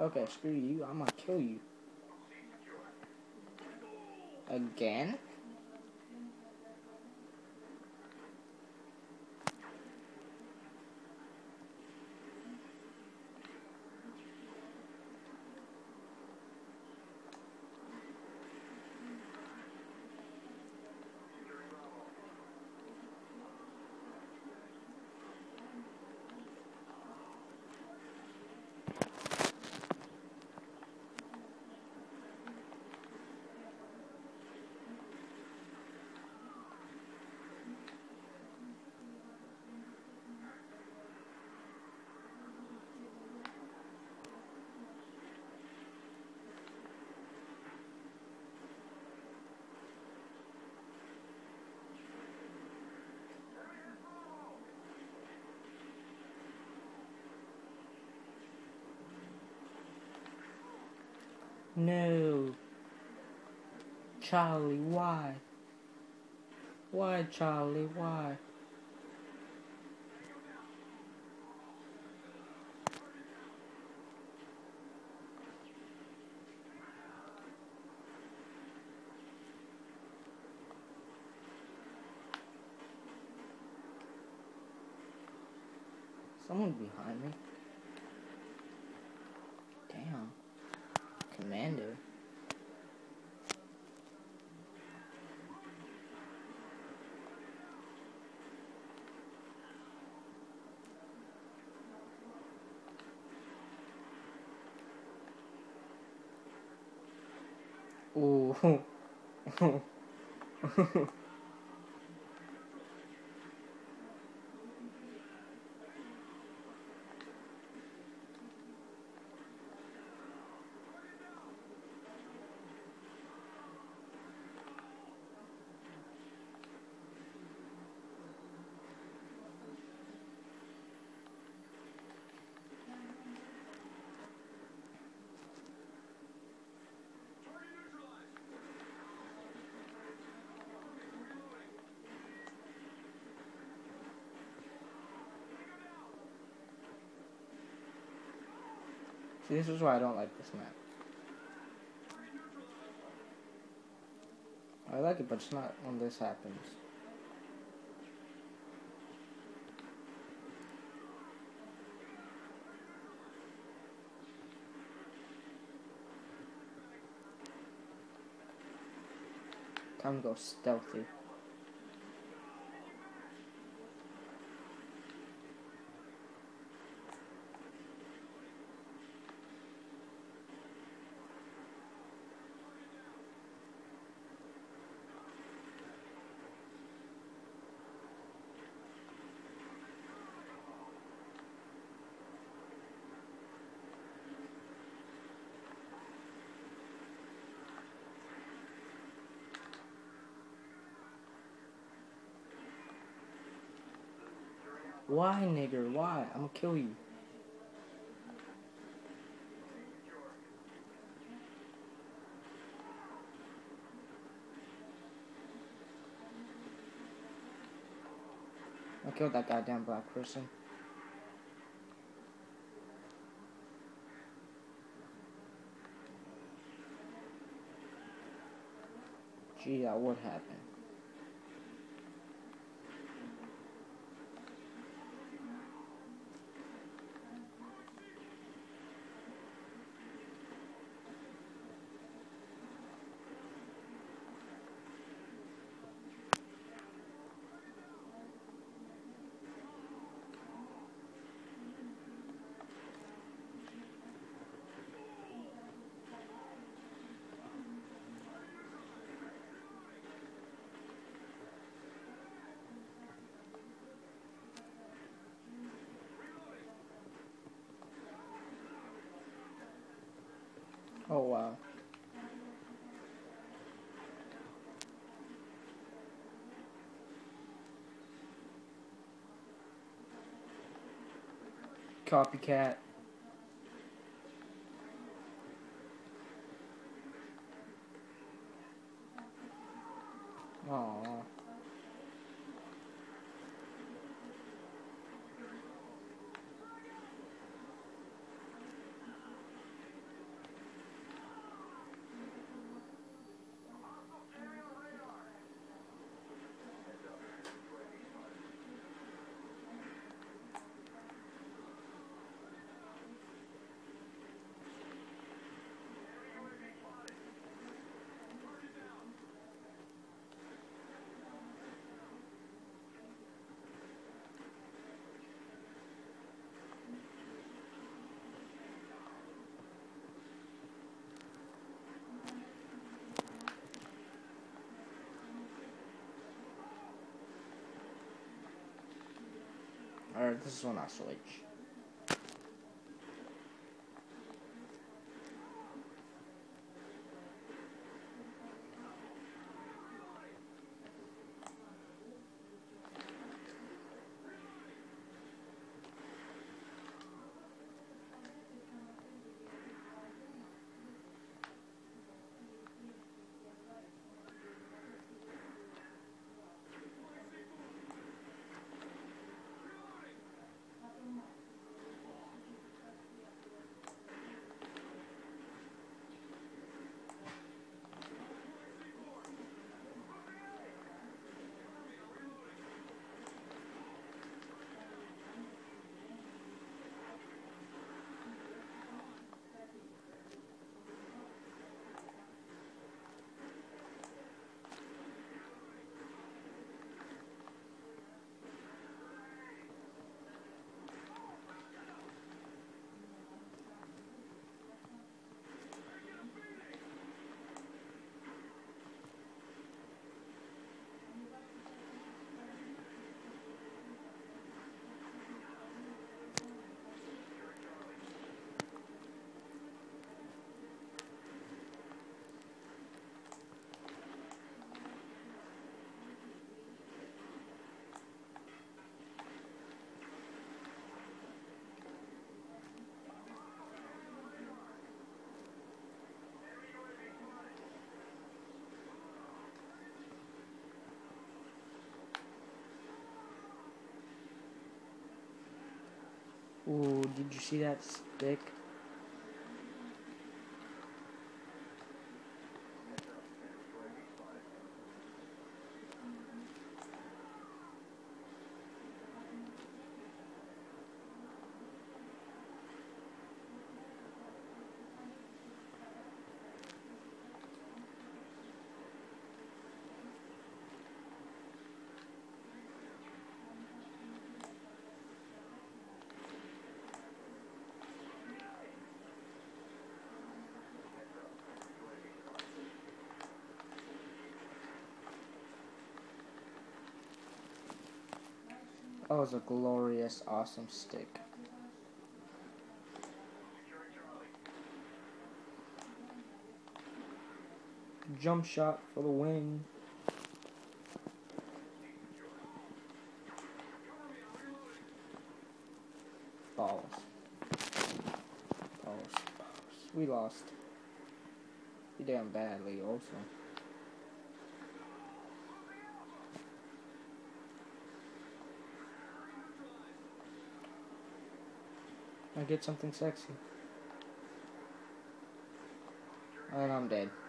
Okay, screw you. I'm gonna kill you. Again? No. Charlie, why? Why, Charlie, why? Someone behind me. Damn. Commander. Ooh. See, this is why I don't like this map. I like it, but it's not when this happens. Time to go stealthy. Why, nigger? Why? I'm gonna kill you. I killed that goddamn black person. Gee, that would happen. Oh, wow. Copycat. Aww. Or this is when I switch. Ooh, did you see that stick? That was a glorious, awesome stick. Jump shot for the win. Balls. Balls. We lost. We damn badly also. I get something sexy. And I'm dead.